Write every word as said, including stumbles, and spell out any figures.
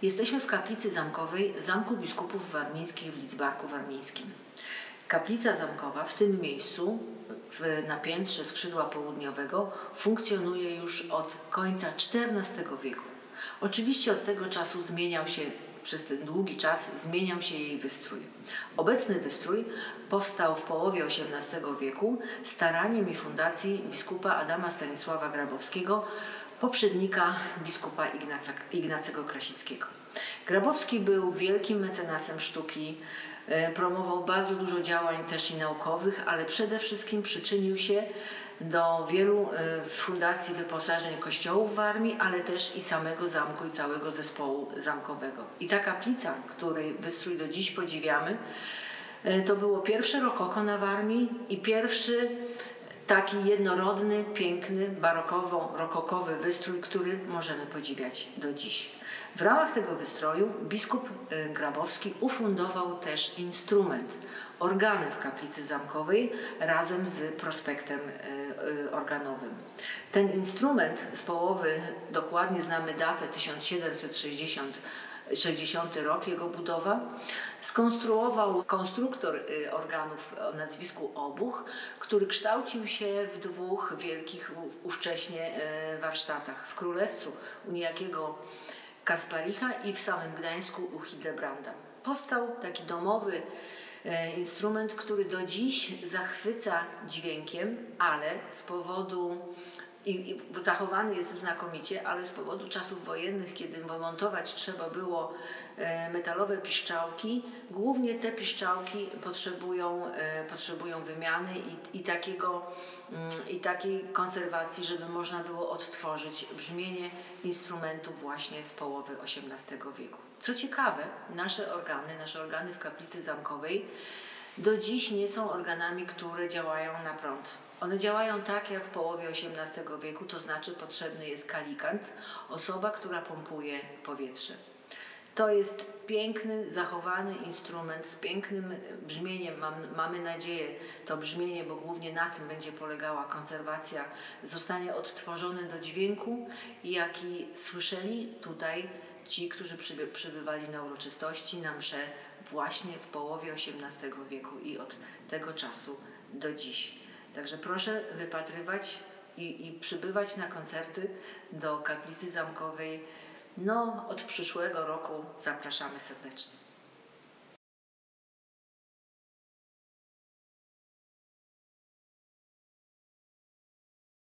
Jesteśmy w kaplicy zamkowej Zamku Biskupów Warmińskich w Lidzbarku Warmińskim. Kaplica zamkowa w tym miejscu, w, na piętrze skrzydła południowego, funkcjonuje już od końca czternastego wieku. Oczywiście od tego czasu zmieniał się, przez ten długi czas zmieniał się jej wystrój. Obecny wystrój powstał w połowie osiemnastego wieku staraniem i fundacji biskupa Adama Stanisława Grabowskiego, poprzednika biskupa Ignaca, Ignacego Krasickiego. Grabowski był wielkim mecenasem sztuki, promował bardzo dużo działań też i naukowych, ale przede wszystkim przyczynił się do wielu fundacji wyposażeń kościołów w Warmii, ale też i samego zamku i całego zespołu zamkowego. I ta kaplica, której wystrój do dziś podziwiamy, to było pierwsze rokoko na Warmii i pierwszy taki jednorodny, piękny, barokowo-rokokowy wystrój, który możemy podziwiać do dziś. W ramach tego wystroju biskup Grabowski ufundował też instrument, organy w kaplicy zamkowej razem z prospektem organowym. Ten instrument z połowy, dokładnie znamy datę tysiąc siedemset sześćdziesiąty rok, jego budowa, skonstruował konstruktor organów o nazwisku Obuch, który kształcił się w dwóch wielkich ówcześnie warsztatach, w Królewcu u niejakiego Kasparicha i w samym Gdańsku u Hildebranda. Powstał taki domowy instrument, który do dziś zachwyca dźwiękiem, ale z powodu I, i zachowany jest znakomicie, ale z powodu czasów wojennych, kiedy montować trzeba było e, metalowe piszczałki, głównie te piszczałki potrzebują, e, potrzebują wymiany i, i, takiego, mm, i takiej konserwacji, żeby można było odtworzyć brzmienie instrumentu właśnie z połowy osiemnastego wieku. Co ciekawe, nasze organy, nasze organy w kaplicy zamkowej do dziś nie są organami, które działają na prąd. One działają tak jak w połowie osiemnastego wieku, to znaczy potrzebny jest kalikant, osoba, która pompuje powietrze. To jest piękny, zachowany instrument z pięknym brzmieniem. Mam, mamy nadzieję, to brzmienie, bo głównie na tym będzie polegała konserwacja, zostanie odtworzony do dźwięku, jaki słyszeli tutaj ci, którzy przyby, przybywali na uroczystości, na msze właśnie w połowie osiemnastego wieku i od tego czasu do dziś. Także proszę wypatrywać i, i przybywać na koncerty do kaplicy zamkowej. No, od przyszłego roku zapraszamy serdecznie.